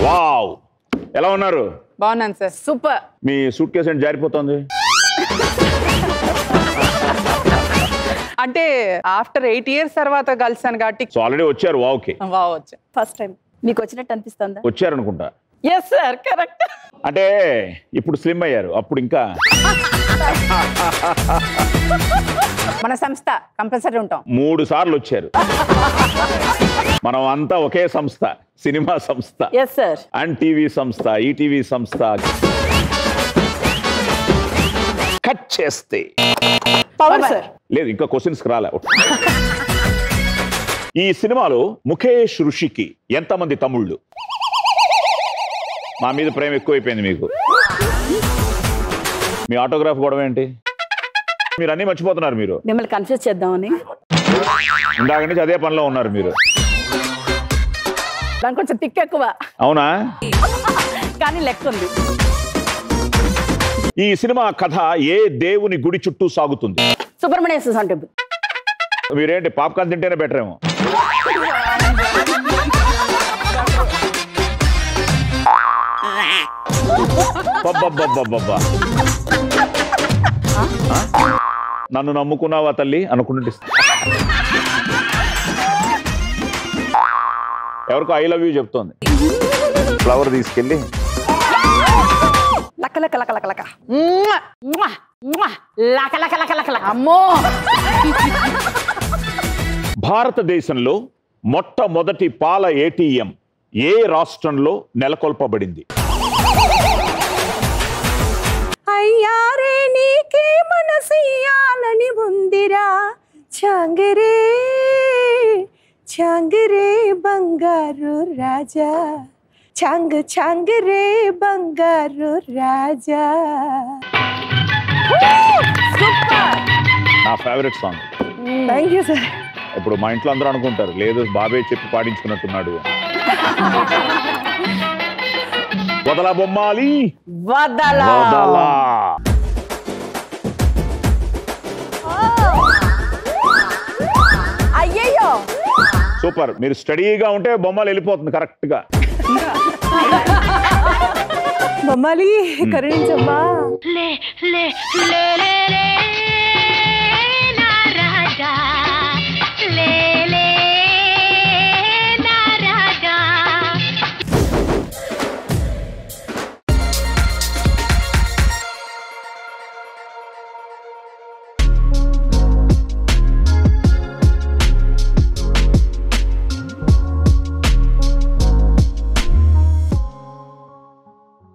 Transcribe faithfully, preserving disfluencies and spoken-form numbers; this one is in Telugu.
వావ్, ఎలా ఉన్నారు? బాగున్నాను సార్. సూపర్. మీ సూట్ కేసు ఏంటి జారిపోతుంది? అంటే ఆఫ్టర్ ఎయిట్ ఇయర్స్ తర్వాత కలిసాను కాబట్టి. సో ఆల్రెడీ వచ్చారు వావ్కి? వావ్ వచ్చా. ఫస్ట్ టైం మీకు వచ్చినట్టు అనిపిస్తుందా? వచ్చారు అనుకుంటా. Yes sir, correct. అంటే ఇప్పుడు స్లిమ్ అయ్యారు, అప్పుడు ఇంకా. మన సంస్థ కంపల్సరీ ఉంటాం. మూడు సార్లు వచ్చారు. మనం అంతా ఒకే సంస్థ, సినిమా సంస్థ. Yes sir. అండ్ టీవీ సంస్థ, ఈటీవీ సంస్థ. కట్ చేస్తే పవర్ సార్. లేదు, ఇంకా క్వశ్చన్స్ రాలే. ఈ సినిమాలో ముఖేష్ ఋషికి ఎంతమంది తమ్ముళ్ళు? మా మీద ప్రేమ ఎక్కువైపోయింది మీకు. మీ ఆటోగ్రాఫ్ గొడవ ఏంటి? మీరు అన్ని మర్చిపోతున్నారు. మీరు మిమ్మల్ని కన్ఫ్యూజ్ చేద్దామని ఇందాక నుంచి అదే పనిలో ఉన్నారు మీరు. దానికి కొంచెం తిక్క ఎక్కువ. అవునా? కానీ లెక్క ఉంది. ఈ సినిమా కథ ఏ దేవుని గుడి చుట్టూ సాగుతుంది? సుబ్రహ్మణ్య స్వామి టెంపుల్. మీరేంటి పాప్కార్న్ తింటేనే బెటర్ ఏమో. నన్ను నమ్ముకున్నావా తల్లి అనుకుంటే ఎవరికో ఐ లవ్ యూ చెప్తోంది. ఫ్లవర్ తీసుకెళ్ళి లక లక లక లక లక లక లక లక లక లక. అమ్మో. భారతదేశంలో మొట్టమొదటి పాల ఏటీఎం ఏ రాష్ట్రంలో నెలకొల్పబడింది? అయ్యారే నీకే మనసియాలని ఉందిరా చాంగరే చాంగరే బంగారు రాజా చాంగ్ చాంగరే బంగారు రాజా. నా favourite song. Thank you sir. ఇప్పుడు మా ఇంట్లో అందరూ అనుకుంటారు, లేదు బాబే చెప్పి పాడించుకున్నట్టున్నాడు. వదలా బొమ్మాలి వదలా. వదలా. అయ్యయ్యో. సూపర్. మీరు స్టడీగా ఉంటే బొమ్మలు వెళ్ళిపోతుంది కరెక్ట్ గా. బొమ్మాలి కరుణించమ్మా.